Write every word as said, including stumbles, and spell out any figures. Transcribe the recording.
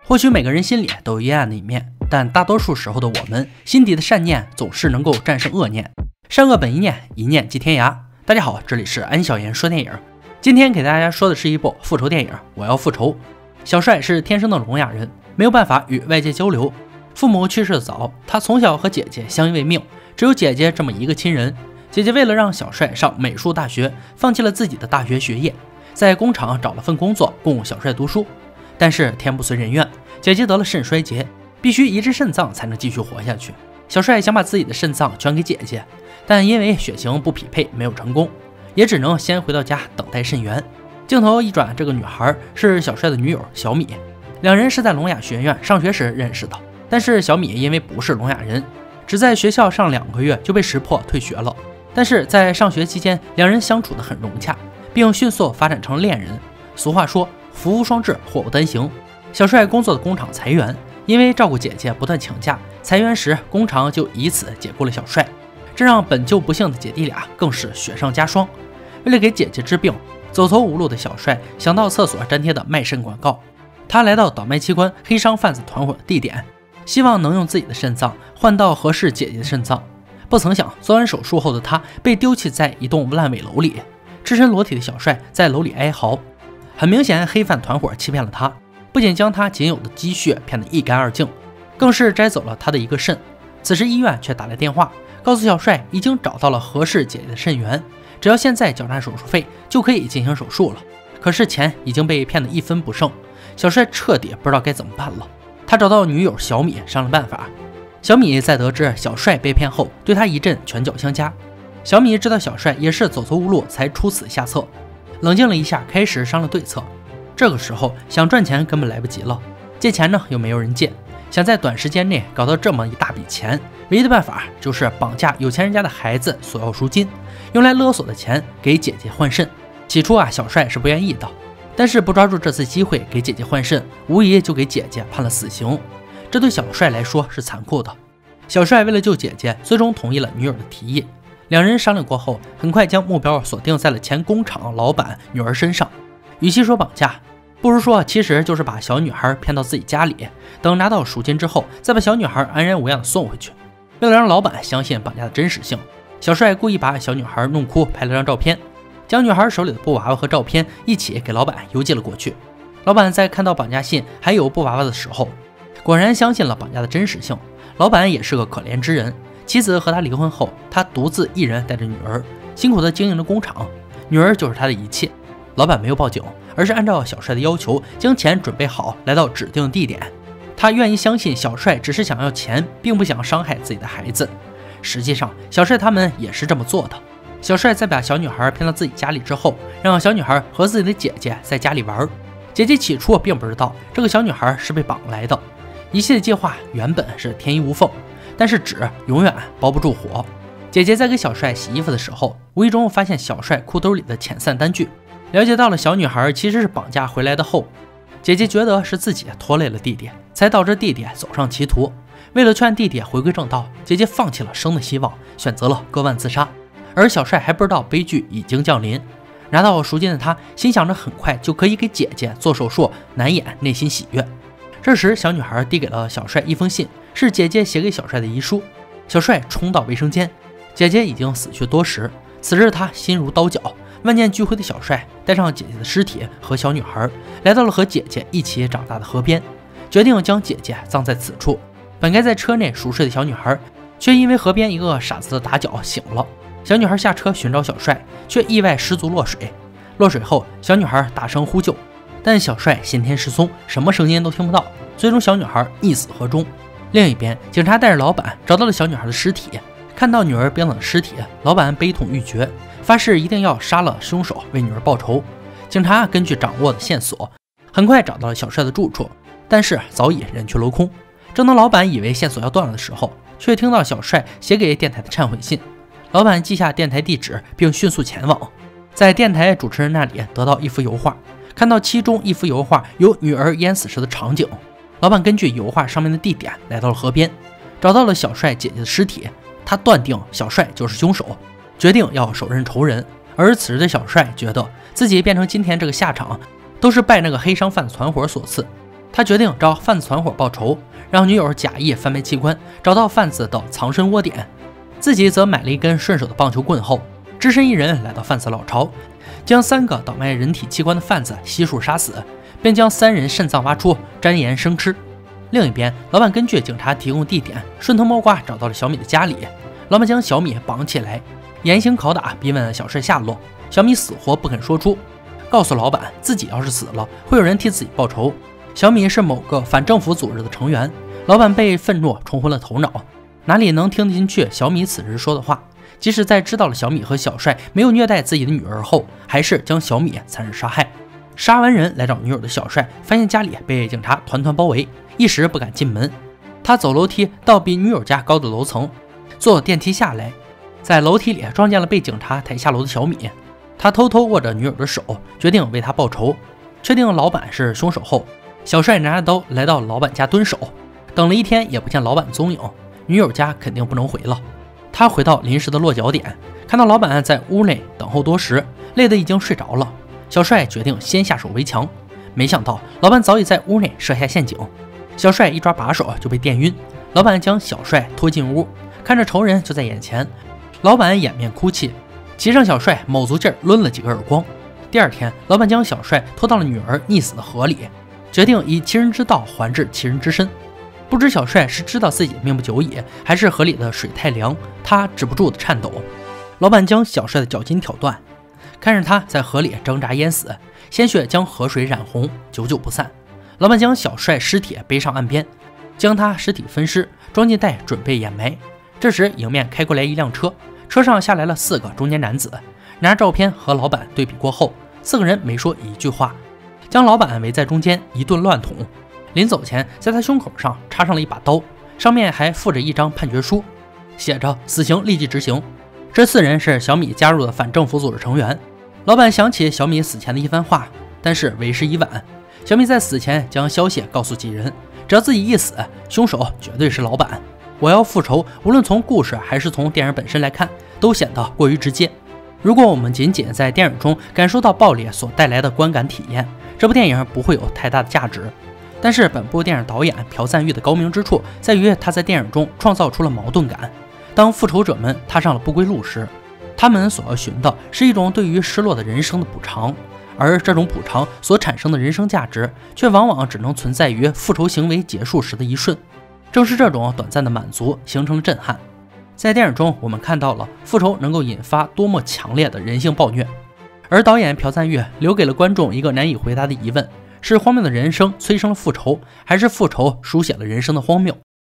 或许每个人心里都有阴暗的一面，但大多数时候的我们，心底的善念总是能够战胜恶念。善恶本一念，一念即天涯。大家好，这里是安小言说电影。今天给大家说的是一部复仇电影《我要复仇》。小帅是天生的聋哑人，没有办法与外界交流。父母去世的早，他从小和姐姐相依为命，只有姐姐这么一个亲人。姐姐为了让小帅上美术大学，放弃了自己的大学学业，在工厂找了份工作供小帅读书。但是天不遂人愿，姐姐得了肾衰竭，必须移植肾脏才能继续活下去。小帅想把自己的肾脏捐给姐姐，但因为血型不匹配没有成功，也只能先回到家等待肾源。镜头一转，这个女孩是小帅的女友小米，两人是在聋哑学院上学时认识的。但是小米因为不是聋哑人，只在学校上两个月就被识破退学了。但是在上学期间，两人相处得很融洽，并迅速发展成恋人。俗话说福无双至，祸不单行。小帅工作的工厂裁员，因为照顾姐姐不断请假，裁员时工厂就以此解雇了小帅，这让本就不幸的姐弟俩更是雪上加霜。为了给姐姐治病，走投无路的小帅想到厕所粘贴的卖肾广告，他来到倒卖器官黑商贩子团伙的地点，希望能用自己的肾脏换到合适姐姐的肾脏。不曾想做完手术后的他被丢弃在一栋烂尾楼里，赤身裸体的小帅在楼里哀嚎。很明显，黑贩团伙欺骗了他，不仅将他仅有的积蓄骗得一干二净，更是摘走了他的一个肾。此时医院却打来电话，告诉小帅已经找到了合适姐姐的肾源，只要现在缴纳手术费就可以进行手术了。可是钱已经被骗得一分不剩，小帅彻底不知道该怎么办了。他找到女友小米商量办法。小米在得知小帅被骗后，对他一阵拳脚相加。小米知道小帅也是走投无路才出此下策，冷静了一下，开始商量对策。这个时候想赚钱根本来不及了，借钱呢又没有人借，想在短时间内搞到这么一大笔钱，唯一的办法就是绑架有钱人家的孩子索要赎金，用来勒索的钱给姐姐换肾。起初啊，小帅是不愿意的，但是不抓住这次机会给姐姐换肾，无疑就给姐姐判了死刑，这对小帅来说是残酷的。小帅为了救姐姐，最终同意了女友的提议。两人商量过后，很快将目标锁定在了前工厂老板女儿身上。与其说绑架，不如说其实就是把小女孩骗到自己家里，等拿到赎金之后，再把小女孩安然无恙地送回去。为了让老板相信绑架的真实性，小帅故意把小女孩弄哭，拍了张照片，将女孩手里的布娃娃和照片一起给老板邮寄了过去。老板在看到绑架信还有布娃娃的时候，果然相信了绑架的真实性。老板也是个可怜之人，妻子和他离婚后，他独自一人带着女儿，辛苦地经营着工厂，女儿就是他的一切。老板没有报警，而是按照小帅的要求将钱准备好，来到指定地点。他愿意相信小帅只是想要钱，并不想伤害自己的孩子。实际上小帅他们也是这么做的。小帅在把小女孩骗到自己家里之后，让小女孩和自己的姐姐在家里玩。姐姐起初并不知道这个小女孩是被绑来的，一切的计划原本是天衣无缝，但是纸永远包不住火。姐姐在给小帅洗衣服的时候，无意中发现小帅裤兜里的遣散单据，了解到了小女孩其实是绑架回来的后，姐姐觉得是自己拖累了弟弟，才导致弟弟走上歧途。为了劝弟弟回归正道，姐姐放弃了生的希望，选择了割腕自杀。而小帅还不知道悲剧已经降临，拿到赎金的他心想着很快就可以给姐姐做手术，难掩内心喜悦。这时小女孩递给了小帅一封信，是姐姐写给小帅的遗书。小帅冲到卫生间，姐姐已经死去多时，此时他心如刀绞。万念俱灰的小帅带上姐姐的尸体和小女孩，来到了和姐姐一起长大的河边，决定将姐姐葬在此处。本该在车内熟睡的小女孩，却因为河边一个傻子的打搅醒了。小女孩下车寻找小帅，却意外失足落水。落水后，小女孩大声呼救，但小帅先天失聪，什么声音都听不到，最终小女孩溺死河中。另一边，警察带着老板找到了小女孩的尸体，看到女儿冰冷的尸体，老板悲痛欲绝，发誓一定要杀了凶手，为女儿报仇。警察根据掌握的线索，很快找到了小帅的住处，但是早已人去楼空。正当老板以为线索要断了的时候，却听到小帅写给电台的忏悔信。老板记下电台地址，并迅速前往，在电台主持人那里得到一幅油画，看到其中一幅油画有女儿淹死时的场景。老板根据油画上面的地点来到了河边，找到了小帅姐姐的尸体。他断定小帅就是凶手，决定要手刃仇人。而此时的小帅觉得自己变成今天这个下场，都是拜那个黑商贩子团伙所赐。 他决定找贩子团伙报仇，让女友假意贩卖器官，找到贩子的藏身窝点，自己则买了一根顺手的棒球棍后，只身一人来到贩子老巢，将三个倒卖人体器官的贩子悉数杀死，并将三人肾脏挖出，沾盐生吃。另一边，老板根据警察提供的地点，顺藤摸瓜找到了小米的家里。老板将小米绑起来，严刑拷打，逼问小帅下落。小米死活不肯说出，告诉老板自己要是死了，会有人替自己报仇。小米是某个反政府组织的成员。老板被愤怒冲昏了头脑，哪里能听得进去小米此时说的话？即使在知道了小米和小帅没有虐待自己的女儿后，还是将小米残忍杀害。杀完人来找女友的小帅，发现家里被警察团团包围，一时不敢进门。他走楼梯到比女友家高的楼层，坐电梯下来，在楼梯里撞见了被警察抬下楼的小米。他偷偷握着女友的手，决定为她报仇。确定老板是凶手后，小帅拿着刀来到老板家蹲守，等了一天也不见老板踪影，女友家肯定不能回了。他回到临时的落脚点，看到老板在屋内等候多时，累得已经睡着了。小帅决定先下手为强，没想到老板早已在屋内设下陷阱。小帅一抓把手就被电晕，老板将小帅拖进屋，看着仇人就在眼前，老板掩面哭泣，骑上小帅卯足劲儿抡了几个耳光。第二天，老板将小帅拖到了女儿溺死的河里，决定以其人之道还治其人之身。不知小帅是知道自己命不久矣，还是河里的水太凉，他止不住的颤抖。老板将小帅的脚筋挑断，看着他在河里挣扎淹死，鲜血将河水染红，久久不散。老板将小帅尸体背上岸边，将他尸体分尸，装进袋准备掩埋。这时迎面开过来一辆车，车上下来了四个中年男子，拿着照片和老板对比过后，四个人没说一句话，将老板围在中间一顿乱捅。临走前，在他胸口上插上了一把刀，上面还附着一张判决书，写着死刑立即执行。这四人是小米加入的反政府组织成员。老板想起小米死前的一番话，但是为时已晚。小米在死前将消息告诉几人，只要自己一死，凶手绝对是老板。我要复仇，无论从故事还是从电影本身来看，都显得过于直接。如果我们仅仅在电影中感受到暴力所带来的观感体验，这部电影不会有太大的价值。但是本部电影导演朴赞郁的高明之处在于，他在电影中创造出了矛盾感。当复仇者们踏上了不归路时，他们所要寻的是一种对于失落的人生的补偿，而这种补偿所产生的人生价值，却往往只能存在于复仇行为结束时的一瞬。正是这种短暂的满足形成了震撼。在电影中，我们看到了复仇能够引发多么强烈的人性暴虐，而导演朴赞郁留给了观众一个难以回答的疑问：是荒谬的人生催生了复仇，还是复仇书写了人生的荒谬？